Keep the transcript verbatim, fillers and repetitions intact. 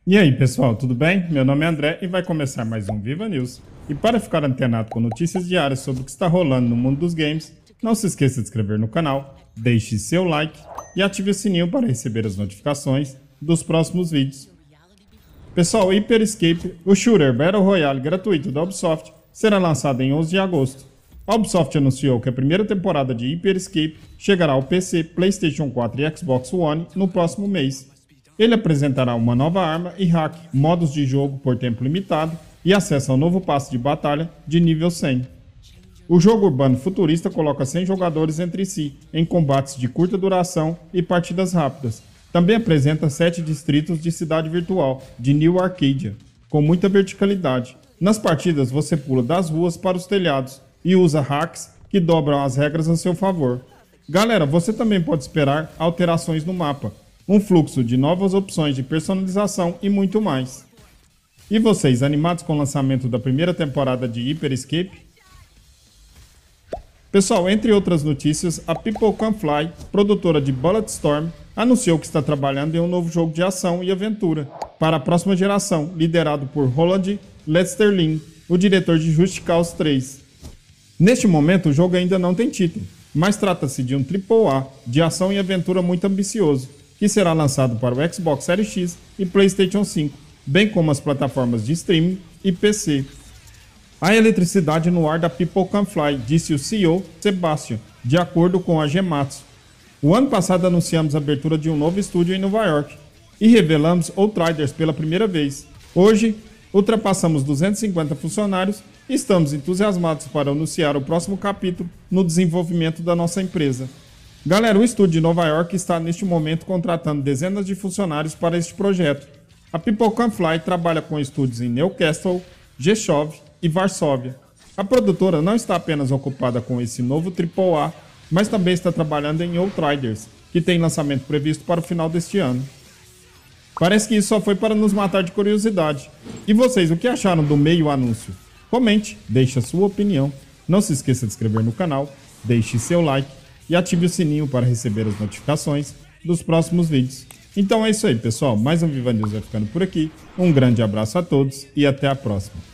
E aí pessoal, tudo bem? Meu nome é André e vai começar mais um Viva News. E para ficar antenado com notícias diárias sobre o que está rolando no mundo dos games, não se esqueça de se inscrever no canal, deixe seu like e ative o sininho para receber as notificações dos próximos vídeos. Pessoal, Hyper Scape, o shooter Battle Royale gratuito da Ubisoft, será lançado em onze de agosto. A Ubisoft anunciou que a primeira temporada de Hyper Scape chegará ao P C, PlayStation quatro e Xbox One no próximo mês. Ele apresentará uma nova arma e hack, modos de jogo por tempo limitado e acesso ao novo passe de batalha de nível cem. O jogo urbano futurista coloca cem jogadores entre si, em combates de curta duração e partidas rápidas. Também apresenta sete distritos de cidade virtual, de New Arcadia, com muita verticalidade. Nas partidas você pula das ruas para os telhados e usa hacks que dobram as regras a seu favor. Galera, você também pode esperar alterações no mapa, um fluxo de novas opções de personalização e muito mais. E vocês, animados com o lançamento da primeira temporada de Hyper Scape? Pessoal, entre outras notícias, a People Can Fly, produtora de Bulletstorm, anunciou que está trabalhando em um novo jogo de ação e aventura para a próxima geração, liderado por Roland Lesterlin, o diretor de Just Cause três. Neste momento, o jogo ainda não tem título, mas trata-se de um triplo A de ação e aventura muito ambicioso, que será lançado para o Xbox Series X e PlayStation cinco, bem como as plataformas de streaming e P C. Há eletricidade no ar da People Can Fly, disse o C E O Sebastian, de acordo com a Gematsu. O ano passado anunciamos a abertura de um novo estúdio em Nova York e revelamos Outriders pela primeira vez. Hoje, ultrapassamos duzentos e cinquenta funcionários e estamos entusiasmados para anunciar o próximo capítulo no desenvolvimento da nossa empresa. Galera, o estúdio de Nova York está neste momento contratando dezenas de funcionários para este projeto. A People Can Fly trabalha com estúdios em Newcastle, Rzeszów e Varsóvia. A produtora não está apenas ocupada com esse novo triplo A, mas também está trabalhando em Outriders, que tem lançamento previsto para o final deste ano. Parece que isso só foi para nos matar de curiosidade. E vocês, o que acharam do meio anúncio? Comente, deixe a sua opinião. Não se esqueça de se inscrever no canal, deixe seu like e ative o sininho para receber as notificações dos próximos vídeos. Então é isso aí, pessoal. Mais um Viva News vai ficando por aqui. Um grande abraço a todos e até a próxima.